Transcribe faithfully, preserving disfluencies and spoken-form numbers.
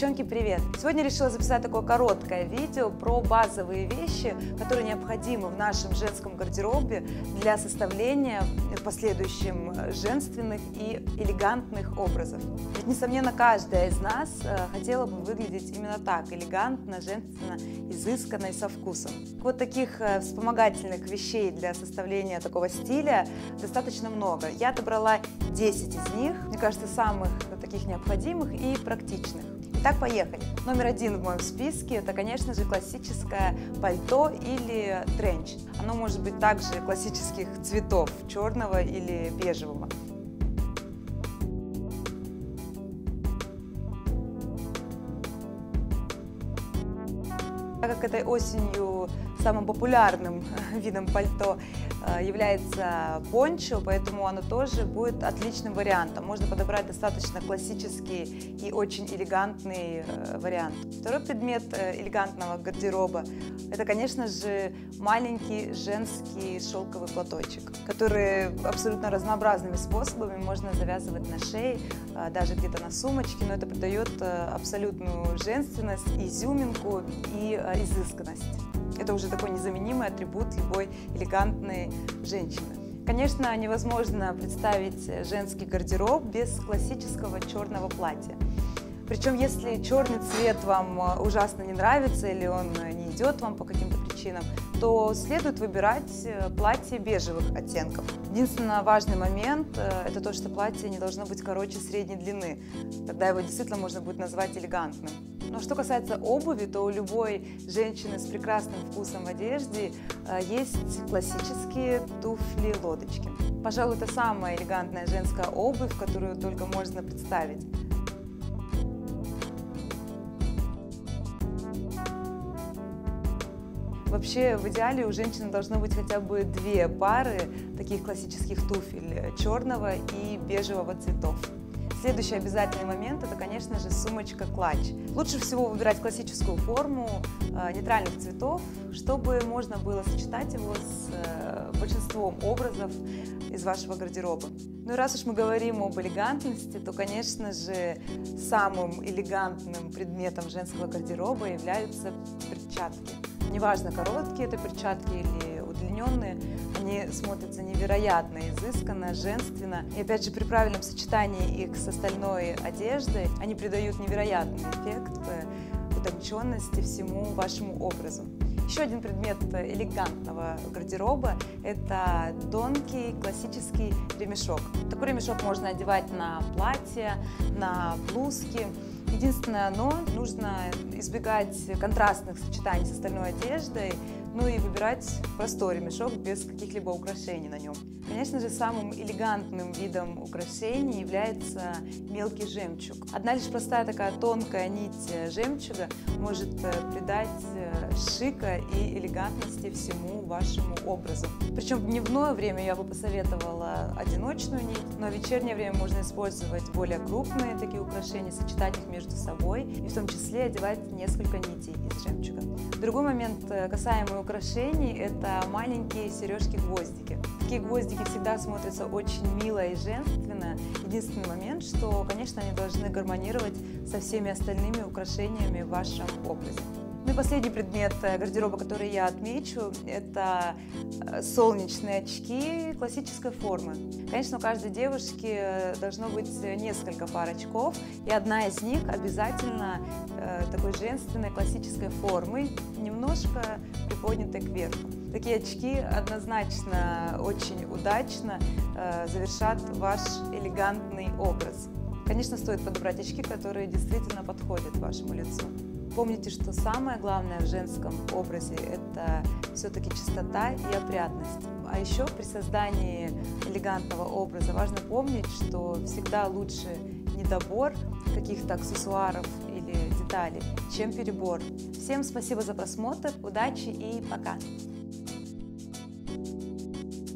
Девчонки, привет! Сегодня решила записать такое короткое видео про базовые вещи, которые необходимы в нашем женском гардеробе для составления в последующем женственных и элегантных образов. Ведь, несомненно, каждая из нас хотела бы выглядеть именно так – элегантно, женственно, изысканно и со вкусом. Вот таких вспомогательных вещей для составления такого стиля достаточно много. Я отобрала десять из них, мне кажется, самых таких необходимых и практичных. Итак, поехали. Номер один в моем списке – это, конечно же, классическое пальто или тренч. Оно может быть также классических цветов – черного или бежевого. Так как этой осенью самым популярным видом пальто является пончо, поэтому оно тоже будет отличным вариантом. Можно подобрать достаточно классический и очень элегантный вариант. Второй предмет элегантного гардероба – это, конечно же, маленький женский шелковый платочек, который абсолютно разнообразными способами можно завязывать на шее, даже где-то на сумочке, но это придает абсолютную женственность, изюминку и изысканность. Это уже такой незаменимый атрибут любой элегантной женщины. Конечно, невозможно представить женский гардероб без классического черного платья. Причем, если черный цвет вам ужасно не нравится или он не идет вам по каким-то причинам, то следует выбирать платье бежевых оттенков. Единственный важный момент – это то, что платье не должно быть короче средней длины. Тогда его действительно можно будет назвать элегантным. Но что касается обуви, то у любой женщины с прекрасным вкусом в одежде есть классические туфли-лодочки. Пожалуй, это самая элегантная женская обувь, которую только можно представить. Вообще, в идеале у женщины должно быть хотя бы две пары таких классических туфель черного и бежевого цветов. Следующий обязательный момент – это, конечно же, сумочка-клатч. Лучше всего выбирать классическую форму э, нейтральных цветов, чтобы можно было сочетать его с э, большинством образов из вашего гардероба. Ну и раз уж мы говорим об элегантности, то, конечно же, самым элегантным предметом женского гардероба являются перчатки. Неважно, короткие это перчатки или удлиненные, они смотрятся невероятно изысканно, женственно. И опять же, при правильном сочетании их с остальной одеждой, они придают невероятный эффект утонченности всему вашему образу. Еще один предмет элегантного гардероба – это тонкий классический ремешок. Такой ремешок можно одевать на платье, на блузки. Единственное, но нужно избегать контрастных сочетаний с остальной одеждой, ну и выбирать простой ремешок без каких-либо украшений на нем. Конечно же, самым элегантным видом украшений является мелкий жемчуг. Одна лишь простая такая тонкая нить жемчуга может придать шика и элегантности всему вашему образу. Причем в дневное время я бы посоветовала одиночную нить, но в вечернее время можно использовать более крупные такие украшения, сочетать их между собой и в том числе одевать несколько нитей из жемчуга. Другой момент, касаемый украшений, это маленькие сережки-гвоздики. Такие гвоздики всегда смотрятся очень мило и женственно. Единственный момент, что, конечно, они должны гармонировать со всеми остальными украшениями в вашем образе. Ну и последний предмет гардероба, который я отмечу, это солнечные очки классической формы. Конечно, у каждой девушки должно быть несколько пар очков, и одна из них обязательно такой женственной классической формы, немножко приподнятой кверху. Такие очки однозначно очень удачно завершат ваш элегантный образ. Конечно, стоит подобрать очки, которые действительно подходят вашему лицу. Помните, что самое главное в женском образе – это все-таки чистота и опрятность. А еще при создании элегантного образа важно помнить, что всегда лучше недобор каких-то аксессуаров или деталей, чем перебор. Всем спасибо за просмотр, удачи и пока!